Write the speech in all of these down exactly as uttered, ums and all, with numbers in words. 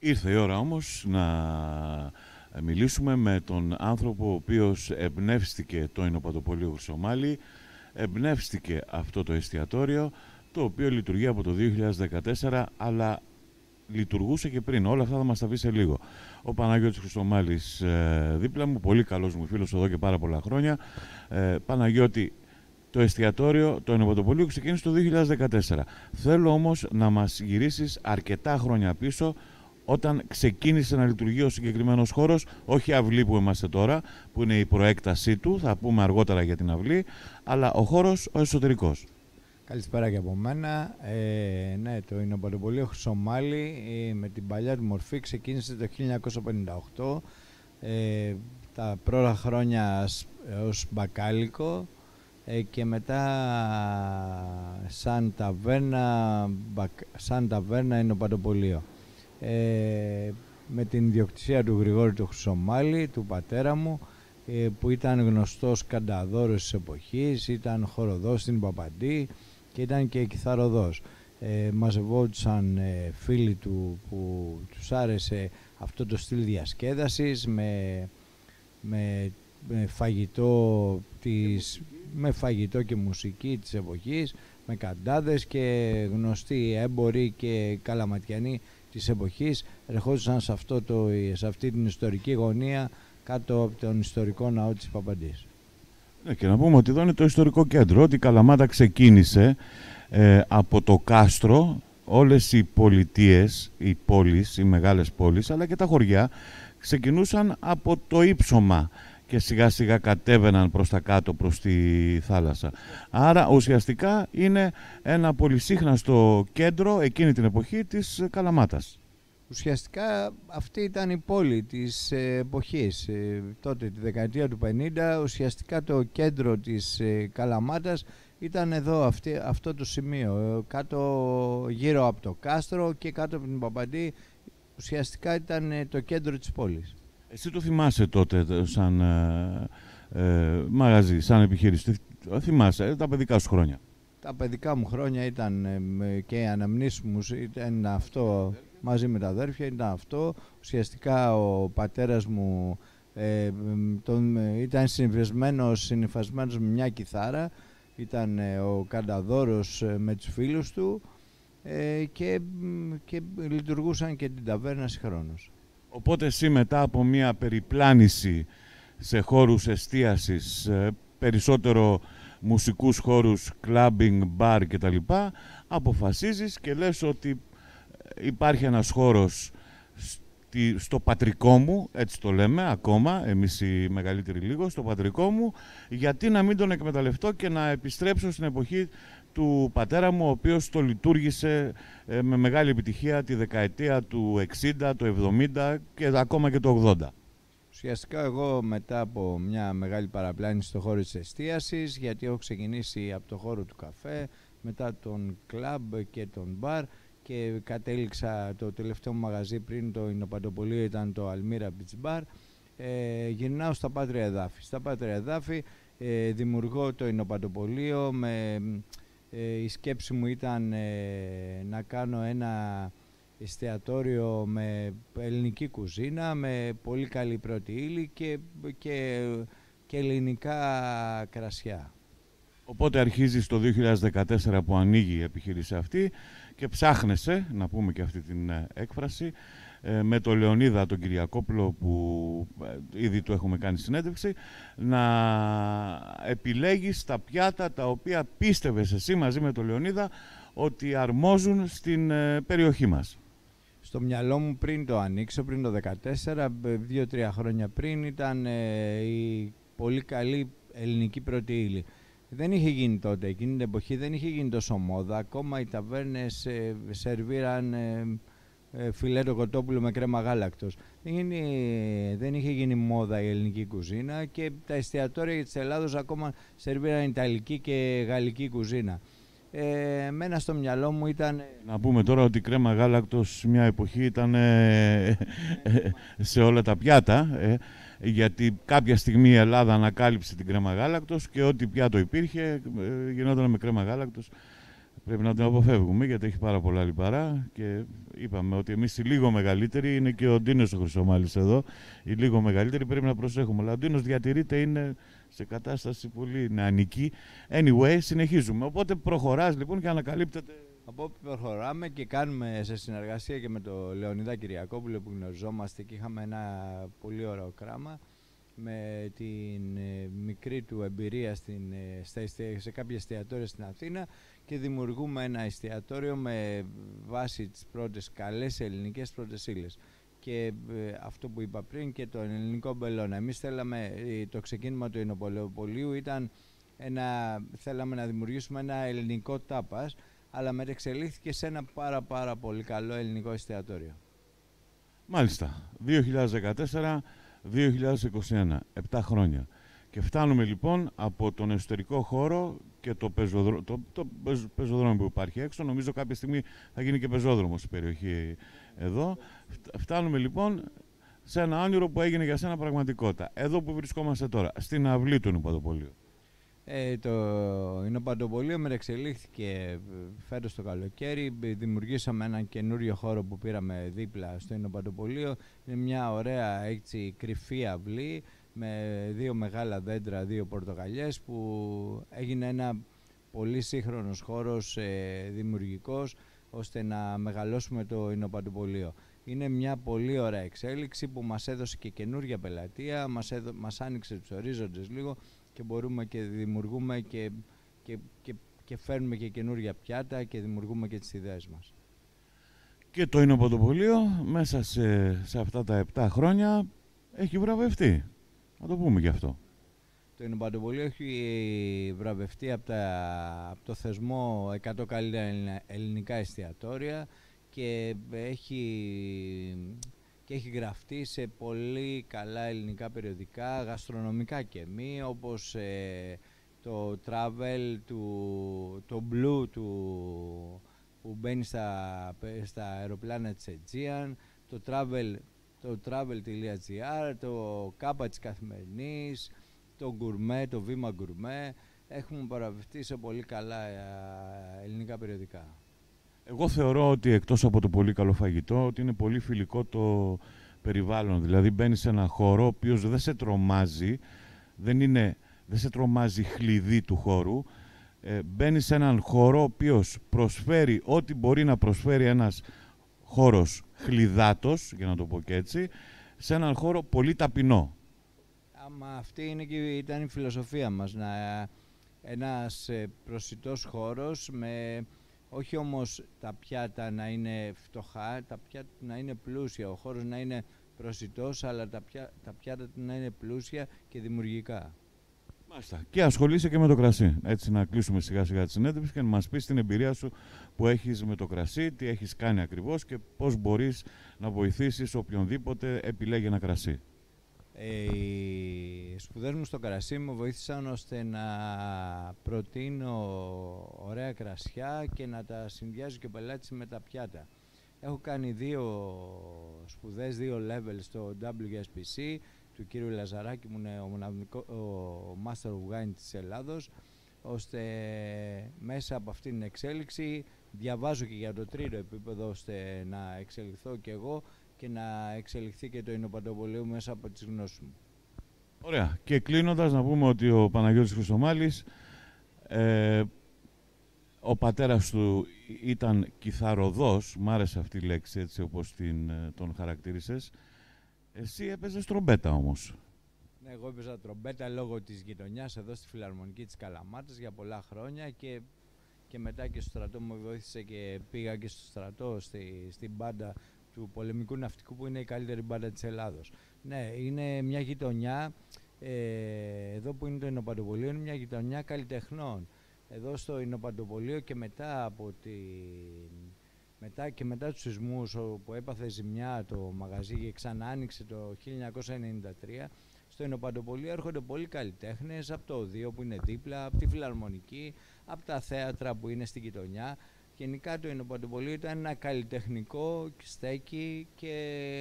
Ήρθε η ώρα όμως να μιλήσουμε με τον άνθρωπο ο οποίος εμπνεύστηκε το Εινοπαντοπολείο Χρυσομάλη, εμπνεύστηκε αυτό το εστιατόριο, το οποίο λειτουργεί από το δύο χιλιάδες δεκατέσσερα, αλλά λειτουργούσε και πριν. Όλα αυτά θα μας τα πει σε λίγο. Ο Παναγιώτης Χρυσομάλης ε, δίπλα μου, πολύ καλός μου φίλος εδώ και πάρα πολλά χρόνια. Ε, Παναγιώτη, το εστιατόριο, το Εινοπαντοπολείο ξεκίνησε το δύο χιλιάδες δεκατέσσερα. Θέλω όμως να μας γυρίσεις αρκετά χρόνια πίσω, όταν ξεκίνησε να λειτουργεί ο συγκεκριμένος χώρος, όχι αυλή που είμαστε τώρα, που είναι η προέκτασή του, θα πούμε αργότερα για την αυλή, αλλά ο χώρος ο εσωτερικός. Καλησπέρα και από μένα. Ε, ναι, το Εινοπαντοπολείο Χρυσομάλη ε, με την παλιά του μορφή ξεκίνησε το χίλια εννιακόσια πενήντα οκτώ. Ε, τα πρώτα χρόνια ως μπακάλικο ε, και μετά σαν ταβέρνα, μπακ, σαν ταβέρνα Εινοπαντοπολείο. Ε, με την ιδιοκτησία του Γρηγόρη του Χρυσομάλη, του πατέρα μου, ε, που ήταν γνωστός κανταδόρος της εποχής, ήταν χοροδός στην Παπαντή και ήταν και κιθαροδός. Ε, μαζευόντουσαν ε, φίλοι του που τους άρεσε αυτό το στυλ διασκέδασης με, με, με, φαγητό της, με φαγητό και μουσική της εποχής, με καντάδες, και γνωστοί έμποροι και καλαματιανοί της εποχής ερχόντουσαν σε, αυτό το, σε αυτή την ιστορική γωνία κάτω από τον ιστορικό ναό της Παπαντής. Ναι, και να πούμε ότι εδώ είναι το ιστορικό κέντρο, ότι η Καλαμάτα ξεκίνησε ε, από το κάστρο. Όλες οι πολιτείες, οι πόλεις, οι μεγάλες πόλεις, αλλά και τα χωριά ξεκινούσαν από το ύψωμα και σιγά σιγά κατέβαιναν προς τα κάτω, προς τη θάλασσα. Άρα ουσιαστικά είναι ένα πολυσύχναστο κέντρο εκείνη την εποχή της Καλαμάτας. Ουσιαστικά αυτή ήταν η πόλη της εποχής. Τότε τη δεκαετία του πενήντα ουσιαστικά το κέντρο της Καλαμάτας ήταν εδώ, αυτή, αυτό το σημείο, κάτω γύρω από το κάστρο και κάτω από την Παπαντή. Ουσιαστικά ήταν το κέντρο της πόλης. Εσύ το θυμάσαι τότε σαν ε, ε, μαγαζί, σαν επιχείρηση? Θυμάσαι τα παιδικά σου χρόνια? Τα παιδικά μου χρόνια ήταν ε, και οι αναμνήσεις μου ήταν αυτό, μαζί με τα αδέρφια ήταν αυτό. Ουσιαστικά ο πατέρας μου ε, τον, ήταν συνυφασμένος, συνυφασμένος με μια κιθάρα, ήταν ε, ο κανταδόρος ε, με τους φίλους του ε, και, και λειτουργούσαν και την ταβέρνα συγχρόνως. Οπότε εσύ μετά από μια περιπλάνηση σε χώρους εστίασης, περισσότερο μουσικούς χώρους, clubbing, bar κτλ, αποφασίζεις και λες ότι υπάρχει ένας χώρος στο πατρικό μου, έτσι το λέμε ακόμα, εμείς οι μεγαλύτεροι λίγο, στο πατρικό μου, γιατί να μην τον εκμεταλλευτώ και να επιστρέψω στην εποχή του πατέρα μου, ο οποίος το λειτουργήσε ε, με μεγάλη επιτυχία τη δεκαετία του εξήντα, του εβδομήντα και ακόμα και του ογδόντα. Ουσιαστικά εγώ μετά από μια μεγάλη παραπλάνηση στο χώρο της εστίασης, γιατί έχω ξεκινήσει από το χώρο του καφέ, μετά τον κλαμπ και τον μπαρ, και κατέληξα, το τελευταίο μου μαγαζί πριν το Εινοπαντοπολείο ήταν το Almira Beach Bar, ε, γυρνάω στα Πάτρια Εδάφη. Στα Πάτρια Εδάφη ε, δημιουργώ το Εινοπαντοπολείο με... Ε, η σκέψη μου ήταν ε, να κάνω ένα εστιατόριο με ελληνική κουζίνα, με πολύ καλή πρώτη ύλη και, και, και ελληνικά κρασιά. Οπότε αρχίζεις το δύο χιλιάδες δεκατέσσερα που ανοίγει η επιχείρηση αυτή και ψάχνεσαι, να πούμε και αυτή την έκφραση, με τον Λεωνίδα τον Κυριακόπουλο, που ήδη του έχουμε κάνει συνέντευξη, να επιλέγεις τα πιάτα τα οποία πίστευες εσύ μαζί με τον Λεωνίδα ότι αρμόζουν στην περιοχή μας. Στο μυαλό μου πριν το ανοίξω, πριν το δεκατέσσερα, δύο-τρία χρόνια πριν, ήταν η πολύ καλή ελληνική πρώτη ύλη. Δεν είχε γίνει τότε, εκείνη την εποχή δεν είχε γίνει τόσο μόδα, ακόμα οι ταβέρνες ε, σερβίραν ε, ε, φιλέτο κοτόπουλο με κρέμα γάλακτος. Δεν, γίνει, δεν είχε γίνει μόδα η ελληνική κουζίνα και τα εστιατόρια της Ελλάδος ακόμα σερβίραν ιταλική και γαλλική κουζίνα. Ε, μένα στο μυαλό μου ήταν... Να πούμε τώρα ότι η κρέμα γάλακτος μια εποχή ήταν ε, ε, σε όλα τα πιάτα, ε, γιατί κάποια στιγμή η Ελλάδα ανακάλυψε την κρέμα γάλακτος και ό,τι πιάτο υπήρχε ε, γινόταν με κρέμα γάλακτος. πρέπει να την αποφεύγουμε γιατί έχει πάρα πολλά λιπαρά και είπαμε ότι εμείς οι λίγο μεγαλύτεροι, είναι και ο Ντίνος ο Χρυσομάλης εδώ, οι λίγο μεγαλύτεροι πρέπει να προσέχουμε. Αλλά ο Ντίνος διατηρείται, είναι σε κατάσταση πολύ νεανική. Anyway, συνεχίζουμε. Οπότε προχωράς λοιπόν και ανακαλύπτεται. Από όπου προχωράμε και κάνουμε σε συνεργασία και με τον Λεωνίδα Κυριακόπουλο που γνωριζόμαστε και είχαμε ένα πολύ ωραίο κράμα με την ε, μικρή του εμπειρία στην, ε, στα, σε κάποια εστιατόρια στην Αθήνα και δημιουργούμε ένα εστιατόριο με βάση τις πρώτες καλές ελληνικές πρώτες ύλες. Και ε, αυτό που είπα πριν και το ελληνικό μπελόνα. Εμείς θέλαμε, ε, το ξεκίνημα του Ινοπαντοπολίου ήταν ένα, θέλαμε να δημιουργήσουμε ένα ελληνικό τάπας, αλλά μετεξελίχθηκε σε ένα πάρα πάρα πολύ καλό ελληνικό εστιατόριο. Μάλιστα, δύο χιλιάδες δεκατέσσερα δύο χιλιάδες είκοσι ένα, επτά χρόνια. Και φτάνουμε λοιπόν από τον εσωτερικό χώρο και το, πεζοδρό... το, το πεζοδρόμιο που υπάρχει έξω. Νομίζω κάποια στιγμή θα γίνει και πεζόδρομος στην περιοχή εδώ. Φτάνουμε λοιπόν σε ένα όνειρο που έγινε για σένα πραγματικότητα. Εδώ που βρισκόμαστε τώρα, στην αυλή του Ινοπαντοπολίου. Ε, το Ινοπαντοπολείο μεταξελίχθηκε φέτος το καλοκαίρι. Δημιουργήσαμε έναν καινούριο χώρο που πήραμε δίπλα στο Ινοπαντοπολείο. Είναι μια ωραία έτσι, κρυφή αυλή με δύο μεγάλα δέντρα, δύο πορτοκαλιές, που έγινε ένα πολύ σύγχρονος χώρος ε, δημιουργικός ώστε να μεγαλώσουμε το Ινοπαντοπολείο. Είναι μια πολύ ωραία εξέλιξη που μας έδωσε και καινούργια πελατεία, μας, έδω, μας άνοιξε τους ορίζοντες λίγο και μπορούμε και δημιουργούμε και, και, και, και φέρνουμε και καινούργια πιάτα και δημιουργούμε και τις ιδέες μας. Και το Ινοπαντοπολείο μέσα σε, σε αυτά τα επτά χρόνια έχει βραβευτεί. Να το πούμε γι' αυτό. Το Ινοπαντοπολείο έχει βραβευτεί από, τα, από το θεσμό εκατό καλύτερα ελληνικά εστιατόρια και έχει, και έχει γραφτεί σε πολύ καλά ελληνικά περιοδικά, γαστρονομικά και μη, όπως ε, το Travel, του, το Blue του, που μπαίνει στα, στα αεροπλάνα της Aegean, το Travel, το travel.gr, το Κάπα της Καθημερινής, το Gourmet, το Βήμα Gourmet. Έχουμε παραβευτεί σε πολύ καλά ελληνικά περιοδικά. Εγώ θεωρώ ότι εκτός από το πολύ καλό φαγητό, ότι είναι πολύ φιλικό το περιβάλλον. Δηλαδή μπαίνεις σε ένα χώρο ο οποίος δεν σε τρομάζει, δεν, είναι, δεν σε τρομάζει χλειδί του χώρου. Ε, μπαίνεις σε έναν χώρο ο οποίος προσφέρει ό,τι μπορεί να προσφέρει ένας χώρος χλιδάτος, για να το πω και έτσι, σε έναν χώρο πολύ ταπεινό. Άμα αυτή είναι και, ήταν η φιλοσοφία μας, να, ένας προσιτός χώρος με... Όχι όμως τα πιάτα να είναι φτωχά, τα πιάτα να είναι πλούσια, ο χώρος να είναι προσιτός, αλλά τα, πιά, τα πιάτα να είναι πλούσια και δημιουργικά. Μάλιστα. Και ασχολείσαι και με το κρασί. Έτσι να κλείσουμε σιγά σιγά τη συνέντευξη και να μας πεις την εμπειρία σου που έχεις με το κρασί, τι έχεις κάνει ακριβώς και πώς μπορείς να βοηθήσεις οποιονδήποτε επιλέγει ένα κρασί. Ε, οι σπουδές μου στο κρασί μου βοήθησαν ώστε να προτείνω ωραία κρασιά και να τα συνδυάζω και ο πελάτης με τα πιάτα. Έχω κάνει δύο σπουδές, δύο levels στο ντάμπλιου ες πι σι του κύριου Λαζαράκη, μου είναι ο, μοναδικό, ο Master of Wine της Ελλάδος, ώστε μέσα από αυτήν την εξέλιξη διαβάζω και για το τρίτο επίπεδο ώστε να εξελιχθώ και εγώ και να εξελιχθεί και το Ινοπαντοπολείο μέσα από τις γνώσεις μου. Ωραία. Και κλείνοντας να πούμε ότι ο Παναγιώτης Χρυσομάλης, ε, ο πατέρας του ήταν κιθαροδός, μ' άρεσε αυτή η λέξη έτσι όπως την, τον χαρακτήρισες. Εσύ έπαιζες τρομπέτα όμως. Ναι, εγώ έπαιζα τρομπέτα λόγω της γειτονιάς εδώ στη Φιλαρμονική της Καλαμάτας για πολλά χρόνια και, και μετά και στο στρατό μου βοήθησε και πήγα και στο στρατό στη, στην μπάντα του πολεμικού ναυτικού που είναι η καλύτερη μπάντα της Ελλάδος. Ναι, είναι μια γειτονιά, ε, εδώ που είναι το Ινοπαντοπολείο είναι μια γειτονιά καλλιτεχνών. Εδώ στο Ινοπαντοπολείο και μετά από την... Μετά και μετά τους σεισμούς που έπαθε ζημιά το μαγαζί και ξανά άνοιξε το χίλια εννιακόσια ενενήντα τρία, στο Ινοπαντοπολείο έρχονται πολλοί καλλιτέχνες από το Οδείο που είναι δίπλα, από τη Φιλαρμονική, από τα θέατρα που είναι στην γειτονιά. Γενικά το Ινοπαντοπολείο ήταν ένα καλλιτεχνικό στέκι και,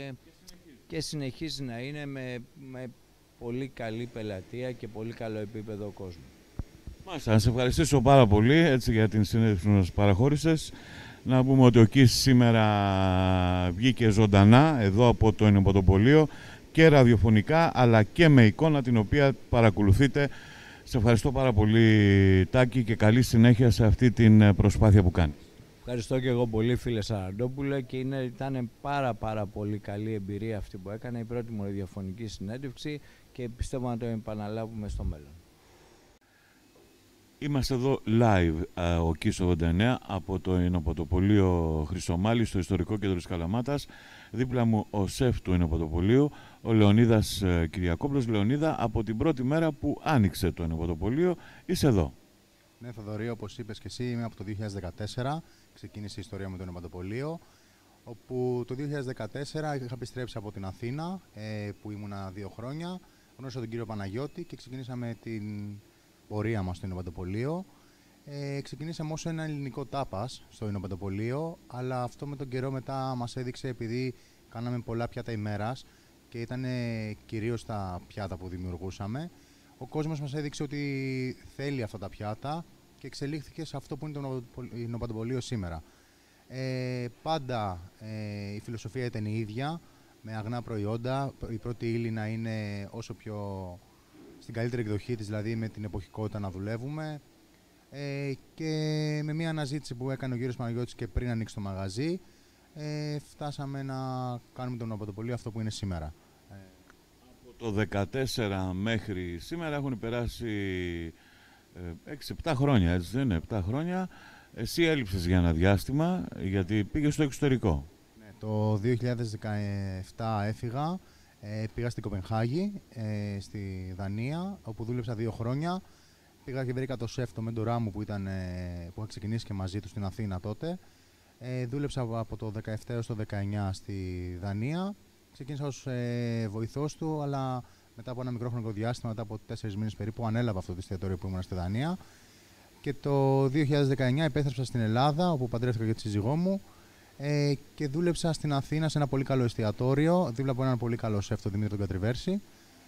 και συνεχίζει να είναι με, με πολύ καλή πελατεία και πολύ καλό επίπεδο κόσμου. Μάλιστα, να σε ευχαριστήσω πάρα πολύ έτσι, για την συνέντευξη που μας παραχώρησες. Να πούμε ότι ο Κις σήμερα βγήκε ζωντανά εδώ από το Ενοπατοπολείο και ραδιοφωνικά αλλά και με εικόνα την οποία παρακολουθείτε. Σε ευχαριστώ πάρα πολύ, Τάκη, και καλή συνέχεια σε αυτή την προσπάθεια που κάνει. Ευχαριστώ και εγώ πολύ, φίλε Σαραντόπουλε, και είναι, ήταν πάρα πάρα πολύ καλή εμπειρία αυτή που έκανε, η πρώτη μου ραδιοφωνική συνέντευξη και πιστεύω να το επαναλάβουμε στο μέλλον. Είμαστε εδώ live, ο Κις ογδόντα εννέα, από το Ενοπατοπολείο Χρυσομάλη στο ιστορικό κέντρο της Καλαμάτας. Δίπλα μου ο σεφ του Ενοπατοπολείου, ο Λεωνίδας Κυριακόπουλος. Λεωνίδα, από την πρώτη μέρα που άνοιξε το Ενοπατοπολείο, είσαι εδώ. Ναι, Θοδωρή, όπως είπες και εσύ, είμαι από το δύο χιλιάδες δεκατέσσερα. Ξεκίνησε η ιστορία με το Ενοπατοπολείο, όπου το δύο χιλιάδες δεκατέσσερα είχα επιστρέψει από την Αθήνα, που ήμουνα δύο χρόνια. Γνώρισα τον κύριο Παναγιώτη και ξεκινήσαμε την πορεία μας στο Ενοπατοπολείο. Ε, ξεκινήσαμε ως ένα ελληνικό τάπας στο Ενοπατοπολείο, αλλά αυτό με τον καιρό μετά μας έδειξε, επειδή κάναμε πολλά πιάτα ημέρας και ήταν κυρίως τα πιάτα που δημιουργούσαμε, ο κόσμος μας έδειξε ότι θέλει αυτά τα πιάτα και εξελίχθηκε σε αυτό που είναι το Ενοπατοπολείο σήμερα. Ε, πάντα ε, η φιλοσοφία ήταν η ίδια, με αγνά προϊόντα, η πρώτη ύλη να είναι όσο πιο στην καλύτερη εκδοχή της, δηλαδή με την εποχικότητα να δουλεύουμε, ε, και με μια αναζήτηση που έκανε ο κύριος Παναγιώτης και πριν ανοίξει το μαγαζί, ε, φτάσαμε να κάνουμε τον Ενοπατοπολείο αυτό που είναι σήμερα. Από το δύο χιλιάδες δεκατέσσερα μέχρι σήμερα έχουν περάσει έξι επτά χρόνια, έτσι δεν είναι, επτά χρόνια. Εσύ έλειψες για ένα διάστημα, γιατί πήγες στο εξωτερικό. Ναι, το δύο χιλιάδες δεκαεπτά έφυγα. Ε, πήγα στην Κοπενχάγη, ε, στη Δανία, όπου δούλεψα δύο χρόνια. Πήγα και βρήκα το σεφ, το μέντορά μου που, ήταν, ε, που είχα ξεκινήσει και μαζί του στην Αθήνα τότε. Ε, δούλεψα από το δεκαεπτά έως το δεκαεννιά στη Δανία. Ξεκίνησα ως ε, βοηθός του, αλλά μετά από ένα μικρό χρονικό διάστημα, μετά από τέσσερις μήνες περίπου, ανέλαβα αυτό το εστιατόριο που ήμουν στη Δανία. Και το δύο χιλιάδες δεκαεννιά επέστρεψα στην Ελλάδα, όπου παντρεύτηκα και τη σύζυγό μου. Ε, και δούλεψα στην Αθήνα σε ένα πολύ καλό εστιατόριο, δίπλα από έναν πολύ καλό σεφ, τον Δημήτρη τον Κατριβέρση.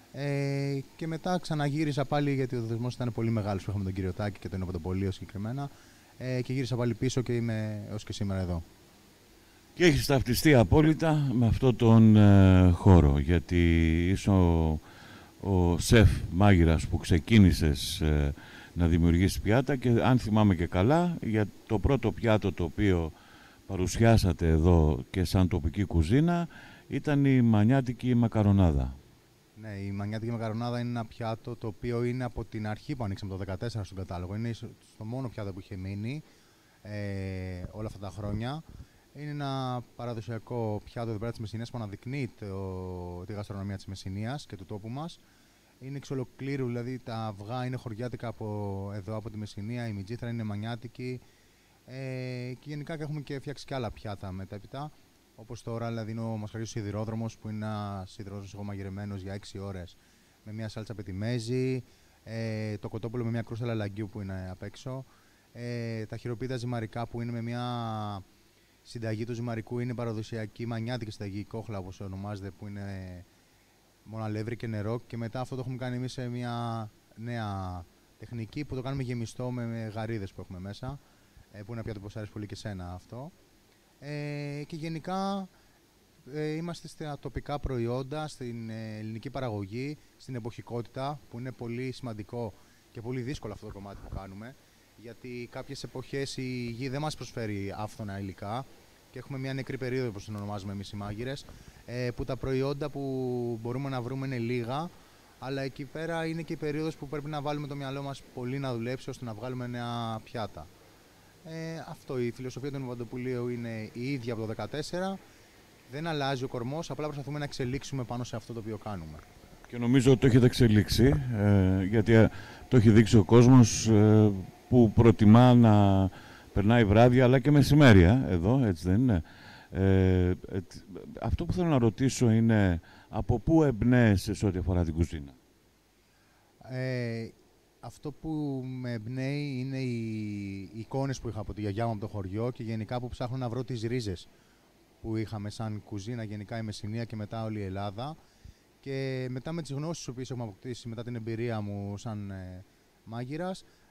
Ε, και μετά ξαναγύρισα πάλι, γιατί ο δεσμός ήταν πολύ μεγάλος που είχαμε τον κύριο Τάκη και το Ενοπατοπολείο συγκεκριμένα. Ε, και γύρισα πάλι πίσω και είμαι έως και σήμερα εδώ. Και έχεις ταυτιστεί απόλυτα με αυτόν τον ε, χώρο, γιατί είσαι ο, ο σεφ μάγειρας που ξεκίνησες ε, να δημιουργήσεις πιάτα, και αν θυμάμαι και καλά, για το πρώτο πιάτο το οποίο παρουσιάσατε εδώ και σαν τοπική κουζίνα ήταν η μανιάτικη μακαρονάδα. Ναι, η μανιάτικη μακαρονάδα είναι ένα πιάτο το οποίο είναι από την αρχή που ανοίξαμε το δύο χιλιάδες δεκατέσσερα στον κατάλογο. Είναι το μόνο πιάτο που είχε μείνει ε, όλα αυτά τα χρόνια. Είναι ένα παραδοσιακό πιάτο εδώ πέρα της Μεσσηνίας που αναδεικνύει το, τη γαστρονομία της Μεσσηνίας και του τόπου μας. Είναι εξ ολοκλήρου, δηλαδή τα αυγά είναι χωριάτικα από εδώ, από τη Μεσσηνία, η μιτζήθρα είναι μανιάτικη. Ε, και γενικά και έχουμε και φτιάξει και άλλα πιάτα μετέπειτα. Όπως τώρα, δηλαδή, είναι ο μασχαρίσιος σιδηρόδρομος, που είναι ένα σιδηρόδρομος εγωμαγειρεμένος για έξι ώρες με μια σάλτσα πετιμέζι. Ε, το κοτόπουλο με μια κρούστα λαλαγκιού που είναι απ' έξω. Ε, τα χειροποίητα ζυμαρικά που είναι με μια συνταγή του ζυμαρικού, είναι παραδοσιακή μανιάτικη συνταγή, κόχλα όπως ονομάζεται, που είναι μόνο αλεύρι και νερό. Και μετά αυτό το έχουμε κάνει εμείς σε μια νέα τεχνική που το κάνουμε γεμιστό με, με γαρίδες που έχουμε μέσα. Που είναι πιάτο που αρέσει πολύ και σένα αυτό. Ε, και γενικά ε, είμαστε στα τοπικά προϊόντα, στην ε, ελληνική παραγωγή, στην εποχικότητα, που είναι πολύ σημαντικό και πολύ δύσκολο αυτό το κομμάτι που κάνουμε, γιατί κάποιες εποχές η γη δεν μας προσφέρει άφθονα υλικά και έχουμε μια νεκρή περίοδο, όπως την ονομάζουμε εμείς οι μάγειρες, ε, που τα προϊόντα που μπορούμε να βρούμε είναι λίγα, αλλά εκεί πέρα είναι και η περίοδος που πρέπει να βάλουμε το μυαλό μας πολύ να δουλέψει ώστε να βγάλουμε νέα πιάτα. Ε, αυτό, η φιλοσοφία του Ενοπατοπολείου είναι η ίδια από το δύο χιλιάδες δεκατέσσερα. Δεν αλλάζει ο κορμός, απλά προσπαθούμε να εξελίξουμε πάνω σε αυτό το οποίο κάνουμε. Και νομίζω ότι το έχετε εξελίξει, ε, γιατί ε, το έχει δείξει ο κόσμος ε, που προτιμά να περνάει βράδια αλλά και μεσημέρια εδώ, έτσι δεν είναι. Ε, ε, αυτό που θέλω να ρωτήσω είναι από πού εμπνέεσαι σε ό,τι αφορά την κουζίνα. Ε, Αυτό που με εμπνέει είναι οι εικόνες που είχα από τη γιαγιά μου από το χωριό και γενικά που ψάχνω να βρω τις ρίζες που είχαμε σαν κουζίνα, γενικά η Μεσσηνία και μετά όλη η Ελλάδα. Και μετά με τις γνώσεις που έχουμε αποκτήσει, μετά την εμπειρία μου σαν ε, μάγειρας,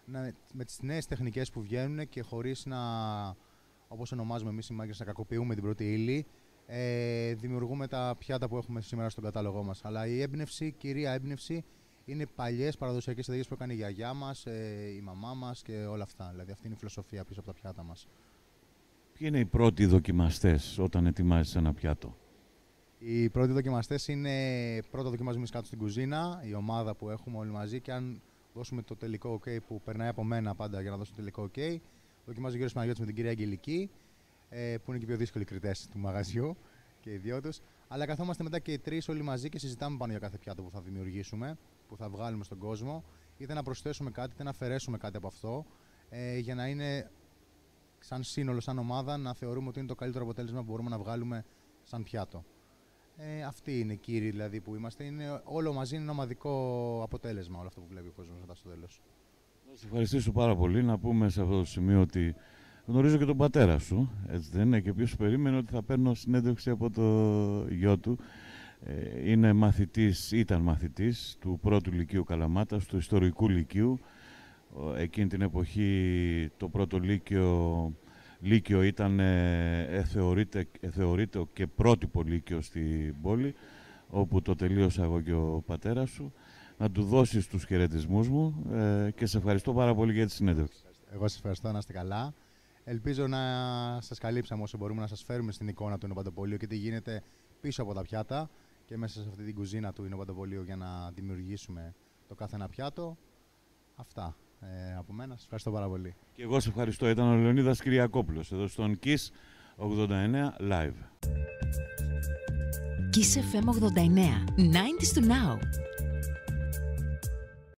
να, με τις νέες τεχνικές που βγαίνουν και χωρίς να, όπως ονομάζουμε εμείς οι μάγκες, να κακοποιούμε την πρώτη ύλη, ε, δημιουργούμε τα πιάτα που έχουμε σήμερα στον κατάλογό μας. Αλλά η έμπνευση, κυρία έμπνευση, είναι παλιές παραδοσιακές συνταγές που έκανε η γιαγιά μας, ε, η μαμά μας και όλα αυτά. Δηλαδή αυτή είναι η φιλοσοφία πίσω από τα πιάτα μας. Ποιοι είναι οι πρώτοι δοκιμαστές όταν ετοιμάζεις ένα πιάτο? Οι πρώτοι δοκιμαστές είναι, πρώτα δοκιμάζουμε κάτω στην κουζίνα, η ομάδα που έχουμε όλοι μαζί, και αν δώσουμε το τελικό OK που περνάει από μένα πάντα για να δώσω το τελικό OK, δοκιμάζει ο Γιώργος Παναγιώτης με την κυρία Αγγελική, ε, που είναι και οι πιο δύσκολοι κριτές του μαγαζιού και οι δυο τους. Αλλά καθόμαστε μετά και οι τρεις όλοι μαζί και συζητάμε πάνω για κάθε πιάτο που θα δημιουργήσουμε, που θα βγάλουμε στον κόσμο, είτε να προσθέσουμε κάτι, είτε να αφαιρέσουμε κάτι από αυτό, ε, για να είναι σαν σύνολο, σαν ομάδα, να θεωρούμε ότι είναι το καλύτερο αποτέλεσμα που μπορούμε να βγάλουμε σαν πιάτο. Ε, αυτοί είναι οι κύριοι δηλαδή που είμαστε. Είναι, όλο μαζί είναι ένα ομαδικό αποτέλεσμα όλο αυτό που βλέπει ο κόσμος μετά στο τέλος. Θα σας ευχαριστήσω πάρα πολύ. Να πούμε σε αυτό το σημείο ότι γνωρίζω και τον πατέρα σου, έτσι δεν είναι? Και ποιος περίμενε ότι θα παίρνω συνέντευξη από το γιο του. Ε, είναι μαθητής, ήταν μαθητής του πρώτου λυκείου Καλαμάτας, του ιστορικού λυκείου. Εκείνη την εποχή το πρώτο λύκειο, λύκειο ήταν, ε, θεωρείται, ε, θεωρείται και πρότυπο λύκειο στην πόλη, όπου το τελείωσα εγώ και ο πατέρας σου. Να του δώσεις τους χαιρετισμούς μου ε, και σε ευχαριστώ πάρα πολύ για τη συνέντευξη. Εγώ σας ευχαριστώ, να είστε καλά. Ελπίζω να σας καλύψαμε όσο μπορούμε, να σας φέρουμε στην εικόνα του Ινοπαντοπολίου και τι γίνεται πίσω από τα πιάτα και μέσα σε αυτή την κουζίνα του Ινοπαντοπολίου για να δημιουργήσουμε το κάθε ένα πιάτο. Αυτά ε, από μένα. Σας ευχαριστώ πάρα πολύ. Και εγώ σε ευχαριστώ. Ήταν ο Λεωνίδας Κυριακόπουλος εδώ στον Kiss ογδόντα εννέα Live. Kiss εφ εμ ογδόντα εννέα. ενενήντα to now.